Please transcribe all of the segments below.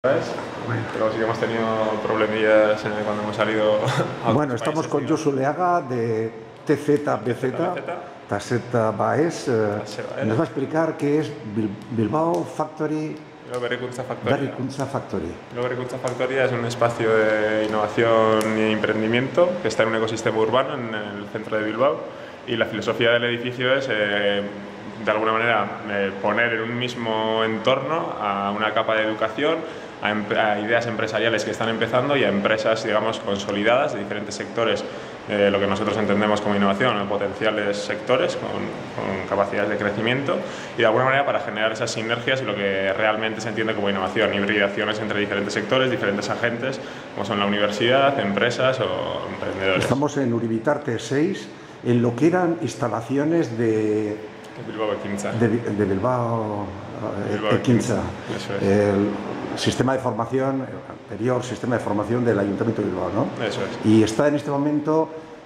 Pero sí que hemos tenido problemillas cuando hemos salido a Bueno, estamos con Josu Leaga de TZBZ, Taseta Baes. Nos va a explicar qué es Bilbao Factory. Berrikuntza Factory. Berrikuntza Factory es un espacio de innovación e emprendimiento que está en un ecosistema urbano en el centro de Bilbao, y la filosofía del edificio es de alguna manera poner en un mismo entorno a una capa de educación, a ideas empresariales que están empezando y a empresas, digamos, consolidadas de diferentes sectores, lo que nosotros entendemos como innovación, en potenciales sectores con capacidades de crecimiento, y de alguna manera para generar esas sinergias y lo que realmente se entiende como innovación, hibridaciones entre diferentes sectores, diferentes agentes, como son la universidad, empresas o emprendedores. Estamos en Uribitarte 6, en lo que eran instalaciones de Bilbao Ekintza. De Bilbao Ekintza. El sistema de formación, el anterior sistema de formación del Ayuntamiento de Bilbao, ¿no? Eso es. Y está en este momento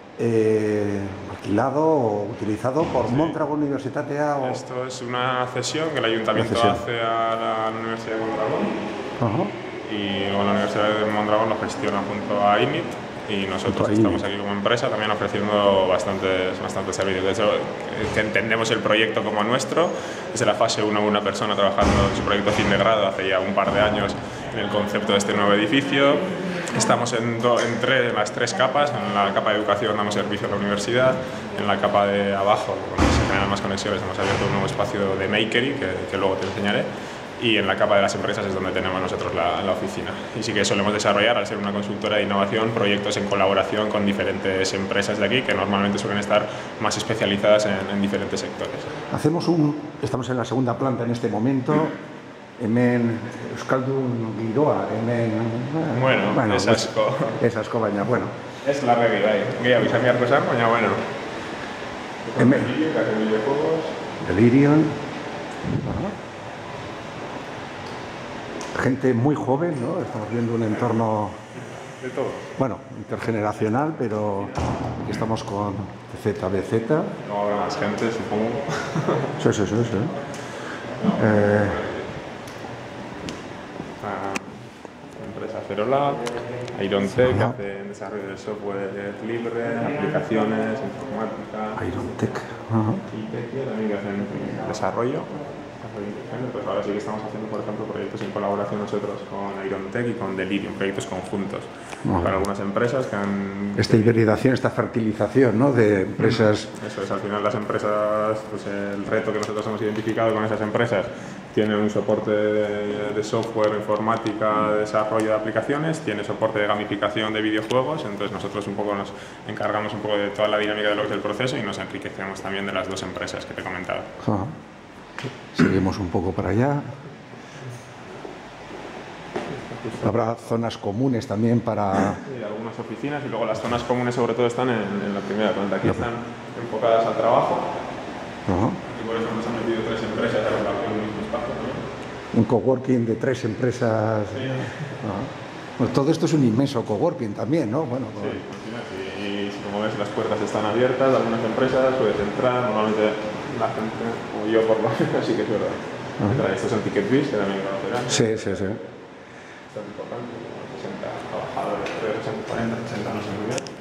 alquilado o utilizado por Mondragon Universitatea. Esto es una cesión que el Ayuntamiento hace a la Universidad de Mondragón. Y la Universidad de Mondragón lo gestiona junto a IMIT. Y nosotros estamos aquí como empresa también ofreciendo bastantes servicios. De hecho, que entendemos el proyecto como nuestro. Desde la fase 1, una persona trabajando en su proyecto fin de grado hace ya un par de años en el concepto de este nuevo edificio. Estamos en las tres capas. En la capa de educación damos servicio a la universidad. En la capa de abajo, donde se generan más conexiones, hemos abierto un nuevo espacio de makery que luego te enseñaré. Y en la capa de las empresas es donde tenemos nosotros la oficina. Y sí que solemos desarrollar, al ser una consultora de innovación, proyectos en colaboración con diferentes empresas de aquí, que normalmente suelen estar más especializadas en diferentes sectores. Estamos en la segunda planta en este momento. Hemen Euskaldun giroa, Bueno, es asko. Es asko, baina, bueno. Es la realidad. Gehiago izan beharko esan, baina, bueno. Hemen. Delirium. Gente muy joven, ¿no? Estamos viendo un entorno, de todo, bueno, intergeneracional, pero aquí estamos con ZBZ. No habrá más gente, supongo. Sí. Empresa Ferolab, Irontech, que hace desarrollo de software libre, aplicaciones, informática. Irontech. Y también que hacen desarrollo. Pues ahora sí que estamos haciendo, por ejemplo, proyectos en colaboración nosotros con Irontech y con Delirium, proyectos conjuntos para algunas empresas que han... Esta hibridación, esta fertilización, ¿no?, de empresas... Eso es, al final las empresas, pues el reto que nosotros hemos identificado con esas empresas, tienen un soporte de software, informática, de desarrollo de aplicaciones, tiene soporte de gamificación de videojuegos, entonces nosotros un poco nos encargamos un poco de toda la dinámica de lo que es el proceso y nos enriquecemos también de las dos empresas que te comentaba. Seguimos un poco para allá. Habrá zonas comunes también para... Sí, algunas oficinas, y luego las zonas comunes sobre todo están en la primera planta. Aquí están enfocadas al trabajo. Y por eso nos han metido tres empresas a en un mismo espacio, ¿no? Un coworking de tres empresas. Sí. Pues todo esto es un inmenso coworking también, ¿no? Bueno, sí. Y como ves, las puertas están abiertas de algunas empresas, puedes entrar, normalmente la gente, como yo por lo menos, sí que es verdad. Estos son TicketBiz, que también conocerán. Sí. Esto es importante, 60 trabajadores, 40, 60, no sé muy bien.